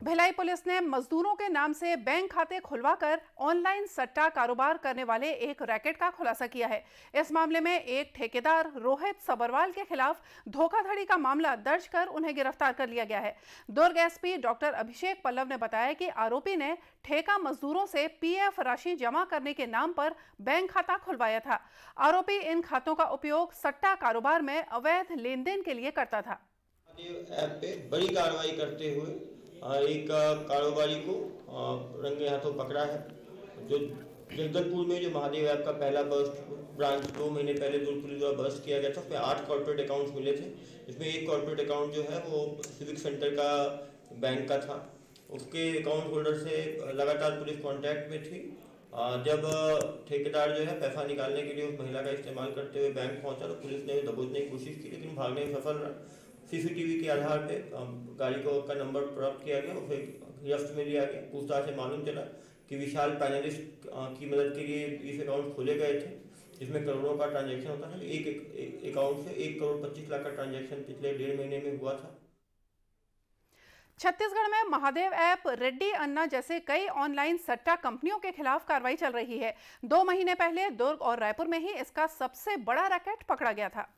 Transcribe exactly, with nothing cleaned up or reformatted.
Bhilai police ने मजदूरों के नाम से बैंक खाते खुलवाकर ऑनलाइन सट्टा कारोबार करने वाले एक रैकेट का खुलासा किया है। इस मामले में एक ठेकेदार रोहित सबरवाल के खिलाफ धोखाधड़ी का मामला दर्ज कर उन्हें गिरफ्तार कर लिया गया है। दुर्ग एसपी डॉक्टर अभिषेक पल्लव ने बताया कि आरोपी ने ठेका मजदूरों से पीएफ राशि जमा करने के नाम पर बैंक खाता खुलवाया था। आरोपी इन खातों का उपयोग सट्टा कारोबार में अवैध लेन देन के लिए करता था। ऐप पे बड़ी कार्रवाई करते हुए एक कारोबारी को रंगे हाथों पकड़ा है। जो जगदलपुर में जो महादेव ऐप का पहला बस्ट ब्रांच दो महीने पहले दुर्ग पुलिस द्वारा बस्ट किया गया था, उसमें आठ कॉर्पोरेट अकाउंट्स मिले थे। इसमें एक कॉर्पोरेट अकाउंट जो है वो सिविक सेंटर का बैंक का था। उसके अकाउंट होल्डर से लगातार पुलिस कांटेक्ट में थी। जब ठेकेदार जो है पैसा निकालने के लिए उस महिला का इस्तेमाल करते हुए बैंक पहुंचा तो पुलिस ने दबोचने की कोशिश की, लेकिन भागने में सफल रहा। सीसीटीवी के आधार पे गाड़ी को का नंबर प्राप्त किया गया, उसे गिरफ्त में लिया गया। पूछताछ से मालूम चला कि विशाल पैनलिस्ट की मदद के लिए इस अकाउंट खोले गए थे, जिसमें करोड़ों का ट्रांजैक्शन होता है। एक, एक अकाउंट से एक करोड़ पच्चीस लाख का ट्रांजैक्शन पिछले डेढ़ महीने में हुआ था। छत्तीसगढ़ में महादेव ऐप, रेड्डी अन्ना जैसे कई ऑनलाइन सट्टा कंपनियों के खिलाफ कार्रवाई चल रही है। दो महीने पहले दुर्ग और रायपुर में ही इसका सबसे बड़ा रैकेट पकड़ा गया था।